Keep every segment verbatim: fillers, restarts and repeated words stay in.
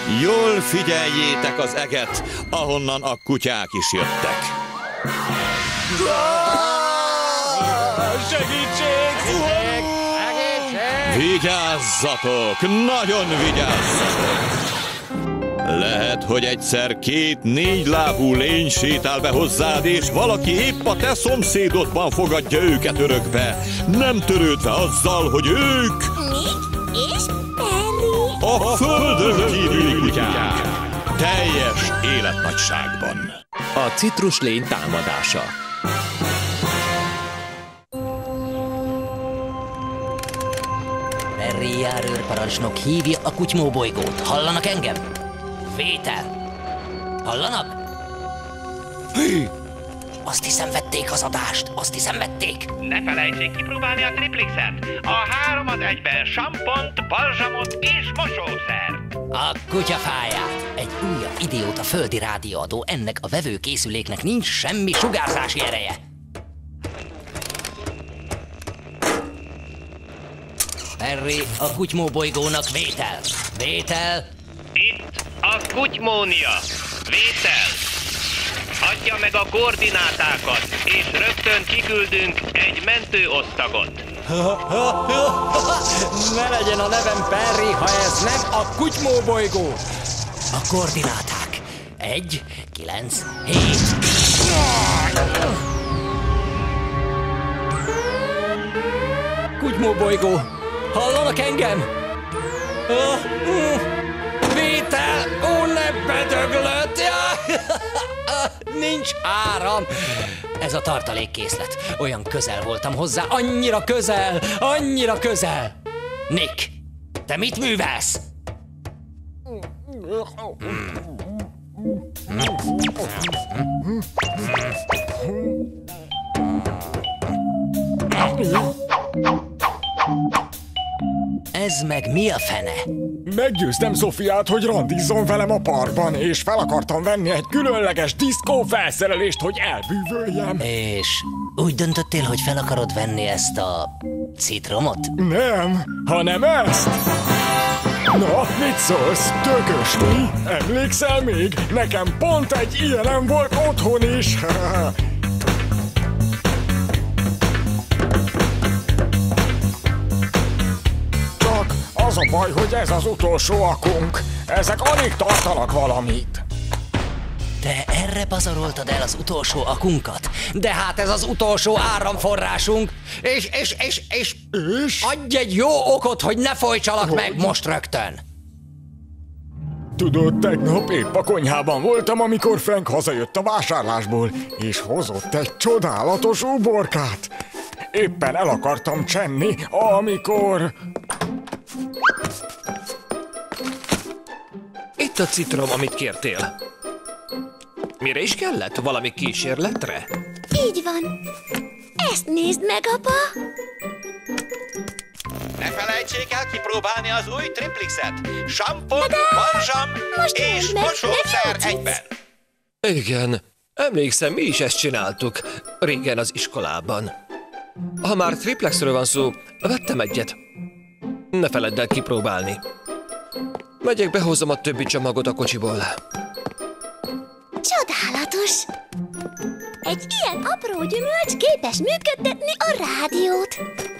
Jól figyeljétek az eget, ahonnan a kutyák is jöttek. Segítség! Segítség! Vigyázzatok! Nagyon vigyázzatok! Lehet, hogy egyszer két négylábú lény sétál be hozzád, és valaki épp a te szomszédodban fogadja őket örökbe, nem törődve azzal, hogy ők... Mi? És Perry? A földön kívüli kutyák! Teljes életnagyságban! A citruslény támadása. Perry járőrparancsnok hívja a Kutymóbolygót. Hallanak engem? Vétel! Hallanak? Hű! Azt hiszem vették az adást, azt hiszem vették. Ne felejtsék kipróbálni a triplixet. A három az egyben sampont, balzsamot és mosószer. A kutyafáját. Egy újabb idióta földi rádióadó, ennek a vevőkészüléknek nincs semmi sugárzási ereje. Perry, a Kutymóbolygónak vétel. Vétel. Itt a Kutymónia. Vétel. Adja meg a koordinátákat, és rögtön kiküldünk egy mentőosztagot. Ne legyen a nevem Perry, ha ez nem a Kutymóbolygó. A koordináták. Egy, kilenc, hét. Kutymóbolygó, hallanak engem? Vétel! Ó, ne bedöglött! Nincs áram! Ez a tartalékkészlet. Olyan közel voltam hozzá, annyira közel, annyira közel. Nick, te mit művelsz? Ez meg mi a fene? Meggyőztem Szofiát, hogy randizzon velem a parkban, és fel akartam venni egy különleges diszkó felszerelést, hogy elbűvöljem. És úgy döntöttél, hogy fel akarod venni ezt a citromot? Nem, hanem ezt. Na, mit szólsz? Tökös, mi? Emlékszel még? Nekem pont egy ilyenem volt otthon is. Az a baj, hogy ez az utolsó akunk. Ezek alig tartanak valamit. Te erre pazaroltad el az utolsó akunkat? De hát ez az utolsó áramforrásunk. És, és, és, és... És? Adj egy jó okot, hogy ne folytsalak hogy? meg most rögtön. Tudod, tegnap épp a konyhában voltam, amikor Frank hazajött a vásárlásból, és hozott egy csodálatos uborkát. Éppen el akartam csenni, amikor... Itt a citrom, amit kértél. Mire is kellett? Valami kísérletre? Így van. Ezt nézd meg, apa! Ne felejtsék el kipróbálni az új triplixet. Sampon, balzsam és mosószer egyben. Igen, emlékszem, mi is ezt csináltuk régen az iskolában. Ha már triplexről van szó, vettem egyet. Ne feledd el kipróbálni. Megyek, behozom a többi csomagot a kocsiból. Csodálatos! Egy ilyen apró gyümölcs képes működtetni a rádiót.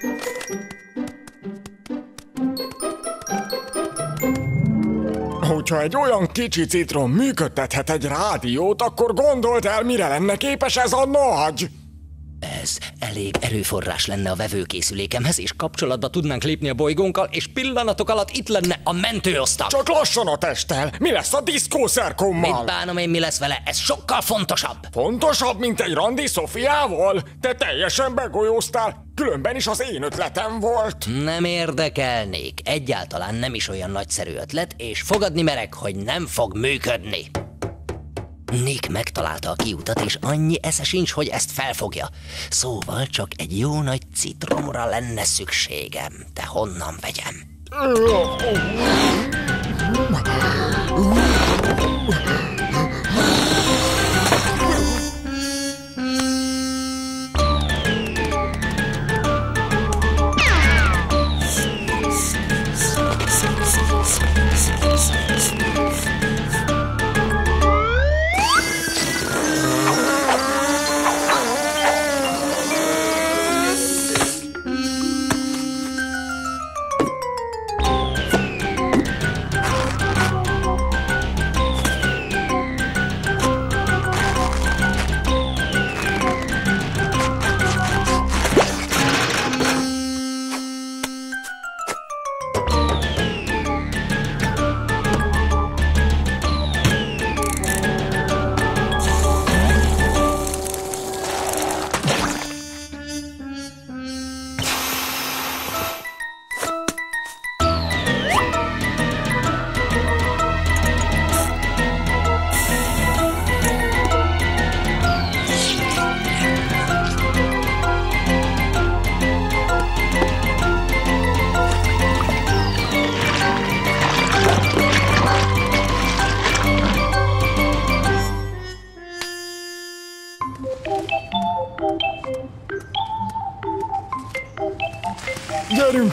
Hogyha egy olyan kicsi citrom működtethet egy rádiót, akkor gondold el, mire lenne képes ez a nagy! Ez elég erőforrás lenne a vevőkészülékemhez, és kapcsolatba tudnánk lépni a bolygónkkal, és pillanatok alatt itt lenne a mentőosztag. Csak lassan a testtel! Mi lesz a diszkószerkommal? Mit bánom én, mi lesz vele? Ez sokkal fontosabb! Fontosabb, mint egy randi Szofiával? Te teljesen begolyóztál, különben is az én ötletem volt. Nem érdekelnék. Egyáltalán nem is olyan nagyszerű ötlet, és fogadni merek, hogy nem fog működni. Nick megtalálta a kiutat, és annyi esze sincs, hogy ezt felfogja. Szóval csak egy jó nagy citromra lenne szükségem. De honnan vegyem?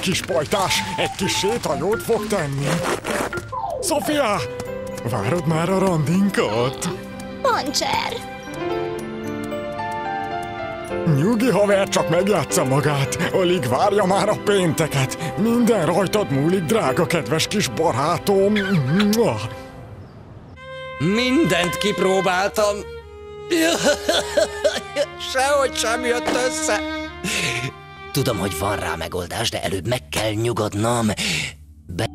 kis pajtás, egy kis sétajót fog tenni. Sofia, várod már a randinkat? Pancser! Nyugi haver, csak megjátsza magát. Alig várja már a pénteket. Minden rajtad múlik, drága kedves kis barátom. Mindent kipróbáltam. Sehogy sem jött össze. Tudom, hogy van rá megoldás, de előbb meg kell nyugodnom. Be...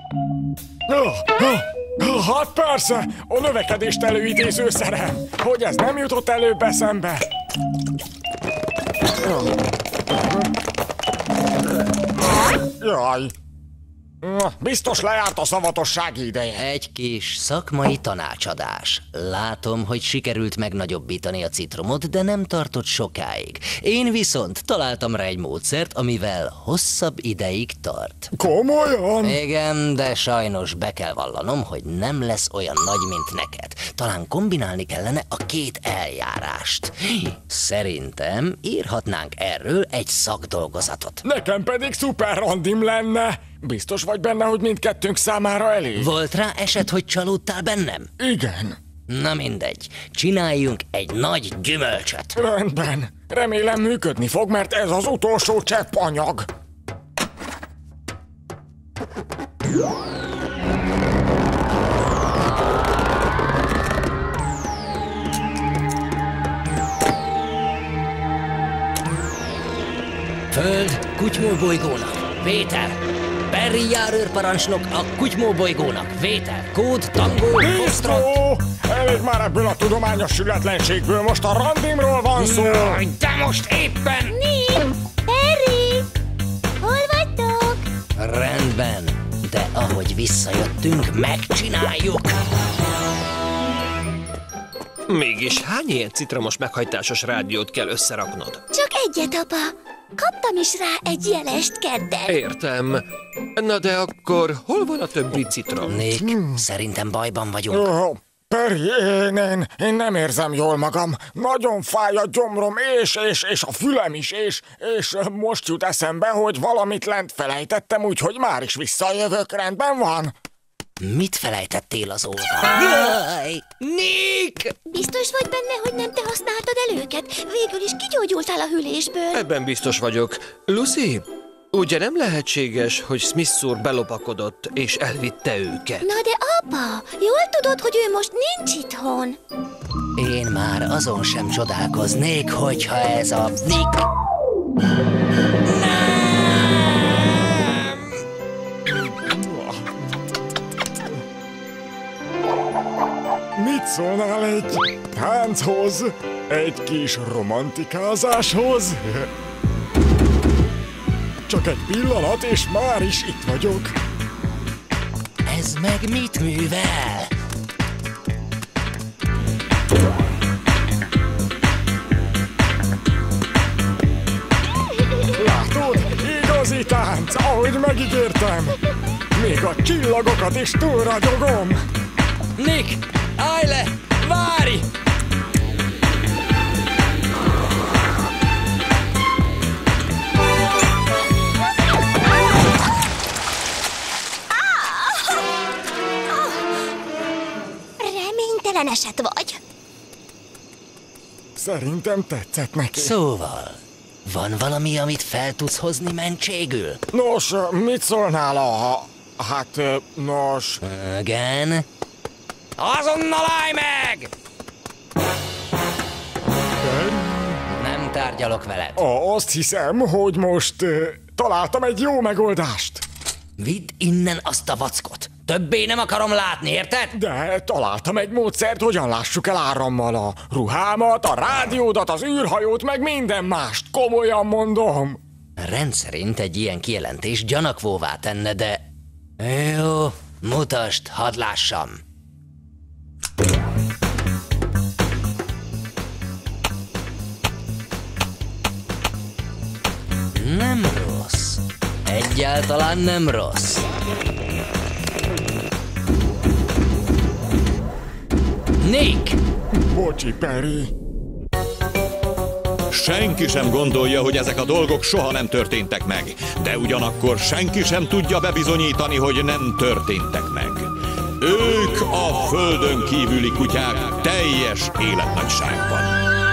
Hát persze, a növekedést előidéző szerem. Hogy ez nem jutott előbb eszembe? Jaj. Biztos lejárt a szavatossági ideje. Egy kis szakmai tanácsadás. Látom, hogy sikerült megnagyobbítani a citromot, de nem tartott sokáig. Én viszont találtam rá egy módszert, amivel hosszabb ideig tart. Komolyan? Igen, de sajnos be kell vallanom, hogy nem lesz olyan nagy, mint neked. Talán kombinálni kellene a két eljárást. Szerintem írhatnánk erről egy szakdolgozatot. Nekem pedig szuper randim lenne. Biztos vagy benne, hogy mindkettőnk számára elég? Volt rá eset, hogy csalódtál bennem? Igen. Na mindegy, csináljunk egy nagy gyümölcsöt. Rendben. Remélem működni fog, mert ez az utolsó csepp anyag. Föld Kutymó bolygónak. Vétel. Perry járőrparancsnok a Kutymó bolygónak. Vétel. Kód Tango Foxtrot. Elég már ebből a tudományos sületlenségből, most a randimról van szó. De most éppen... Nick! Perry! Hol vagytok? Rendben, de ahogy visszajöttünk, megcsináljuk. Mégis hány ilyen citromos meghajtásos rádiót kell összeraknod? Csak egyet, apa. Kaptam is rá egy jelest kedden. Értem. Na de akkor hol van a többi citrom? Nick, szerintem bajban vagyunk. Oh, Perry, én, én, én nem érzem jól magam. Nagyon fáj a gyomrom, és, és, és a fülem is, és, és most jut eszembe, hogy valamit lent felejtettem, úgyhogy már is visszajövök, rendben van? Mit felejtettél az oldal? Nick! Biztos vagy benne, hogy nem te használtad el őket? Végül is kigyógyultál a hűlésből. Ebben biztos vagyok. Lucy, ugye nem lehetséges, hogy Smith úr belopakodott és elvitte őket? Na de apa, jól tudod, hogy ő most nincs itthon. Én már azon sem csodálkoznék, hogyha ez a Nick... Mit szólnál egy tánchoz? Egy kis romantikázáshoz? Csak egy pillanat, és már is itt vagyok. Ez meg mit művel? Látod? Igazi tánc, ahogy megígértem. Még a csillagokat is túlragyogom. Nick, állj le! Várj! Reménytelen eset vagy. Szerintem tetszett neki. Szóval, van valami, amit fel tudsz hozni mentségül? Nos, mit szólnál a... Hát, nos... Igen? Azonnal állj meg! Nem tárgyalok veled. Azt hiszem, hogy most uh, találtam egy jó megoldást. Vidd innen azt a vackot. Többé nem akarom látni, érted? De találtam egy módszert, hogyan lássuk el árammal a ruhámat, a rádiódat, az űrhajót, meg minden mást. Komolyan mondom. Rendszerint egy ilyen kijelentés gyanakvóvá tenne, de... Jó, mutasd, hadd lássam. Nem rossz. Egyáltalán nem rossz. Nick! Bocsi, Perry. senki sem gondolja, hogy ezek a dolgok soha nem történtek meg, de ugyanakkor senki sem tudja bebizonyítani, hogy nem történtek meg. Ők a földön kívüli kutyák teljes életnagyságban.